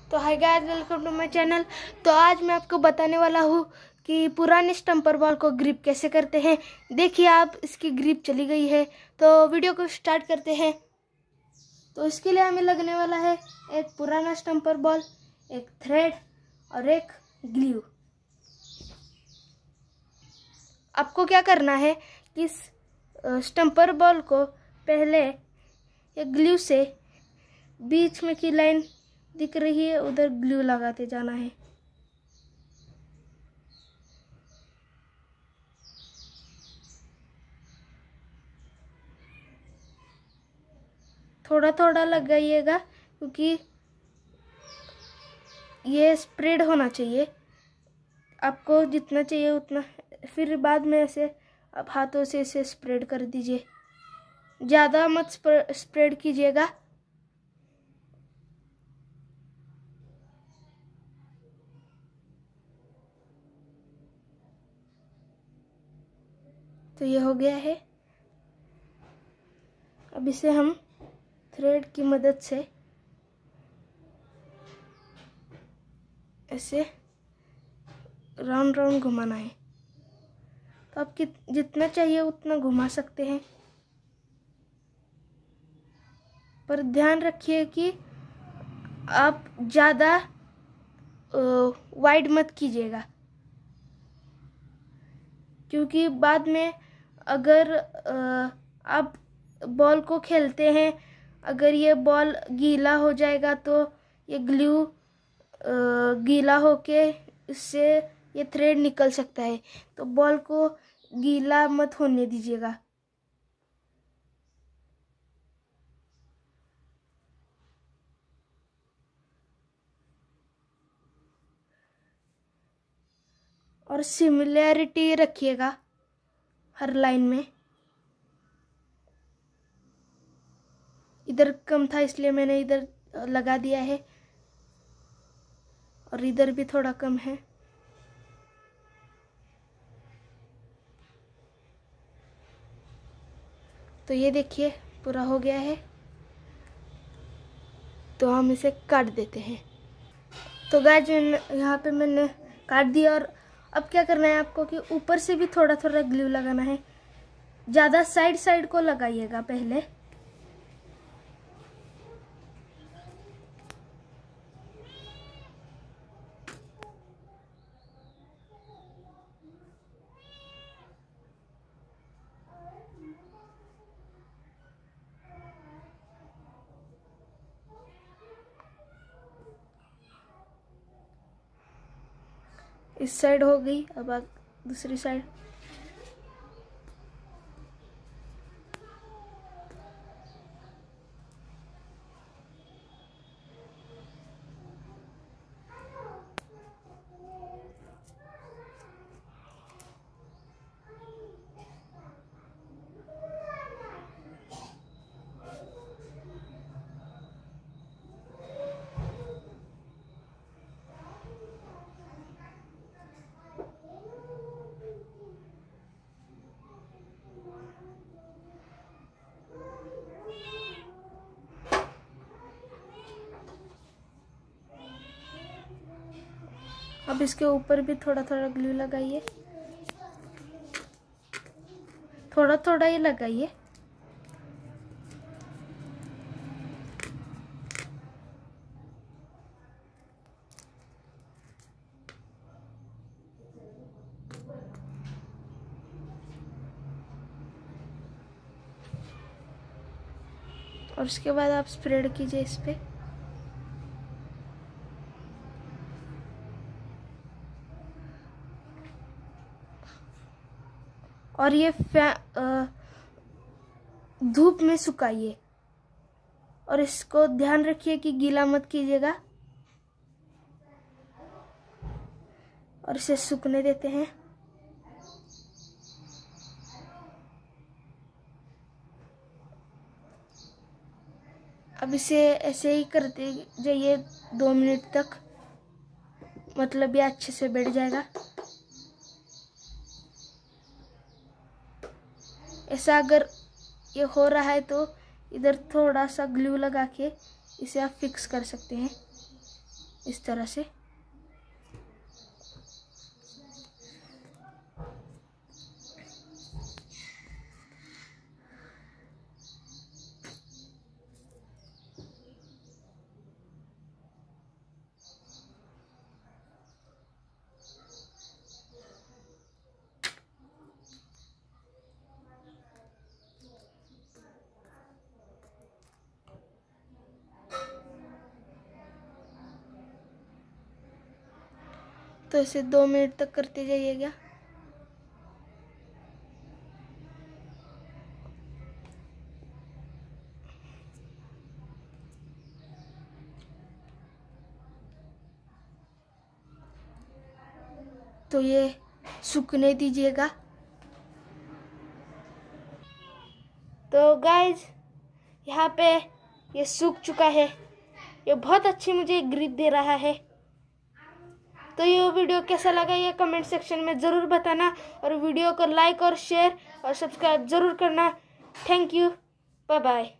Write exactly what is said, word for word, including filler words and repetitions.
तो hi guys, welcome to my channel. तो आज मैं आपको बताने वाला हूँ कि पुराने स्टम्पर बॉल को ग्रिप कैसे करते हैं। देखिए आप, इसकी ग्रिप चली गई है। तो वीडियो को स्टार्ट करते हैं। तो इसके लिए हमें लगने वाला है एक पुराना स्टम्पर बॉल, एक थ्रेड और एक ग्लू। आपको क्या करना है कि स्टम्पर बॉल को पहले एक ग्लू से बीच में की लाइन दिख रही है, उधर ग्लू लगाते जाना है। थोड़ा थोड़ा लगाइएगा क्योंकि ये स्प्रेड होना चाहिए। आपको जितना चाहिए उतना, फिर बाद में ऐसे आप हाथों से इसे स्प्रेड कर दीजिए। ज़्यादा मत स्प्रेड कीजिएगा। तो ये हो गया है। अब इसे हम थ्रेड की मदद से ऐसे राउंड राउंड घुमाना है। तो आप कित जितना चाहिए उतना घुमा सकते हैं, पर ध्यान रखिए कि आप ज़्यादा वाइड मत कीजिएगा, क्योंकि बाद में अगर आप बॉल को खेलते हैं, अगर ये बॉल गीला हो जाएगा तो ये ग्लू गीला होके इससे ये थ्रेड निकल सकता है। तो बॉल को गीला मत होने दीजिएगा। और सिमिलैरिटी रखिएगा हर लाइन में। इधर कम था इसलिए मैंने इधर लगा दिया है, और इधर भी थोड़ा कम है। तो ये देखिए पूरा हो गया है। तो हम इसे काट देते हैं। तो गाइस, यहाँ पे मैंने काट दिया। और अब क्या करना है आपको कि ऊपर से भी थोड़ा थोड़ा ग्लू लगाना है। ज़्यादा साइड साइड को लगाइएगा पहले। इस साइड हो गई, अब आप दूसरी साइड। अब इसके ऊपर भी थोड़ा थोड़ा ग्लू लगाइए। थोड़ा थोड़ा ही लगाइए। और उसके बाद आप स्प्रेड कीजिए इस पे। और ये धूप में सुखाइए। और इसको ध्यान रखिए कि गीला मत कीजिएगा। और इसे सूखने देते हैं। अब इसे ऐसे ही करते जाइए दो मिनट तक, मतलब ये अच्छे से बैठ जाएगा। ऐसा अगर ये हो रहा है तो इधर थोड़ा सा ग्लू लगा के इसे आप फिक्स कर सकते हैं। इस तरह से। तो इसे दो मिनट तक करते जाइएगा। तो ये सूखने दीजिएगा। तो गाइज यहाँ पे ये सूख चुका है। ये बहुत अच्छी मुझे ग्रिप दे रहा है। तो ये वीडियो कैसा लगा ये कमेंट सेक्शन में ज़रूर बताना, और वीडियो को लाइक और शेयर और सब्सक्राइब ज़रूर करना। Thank you, bye bye.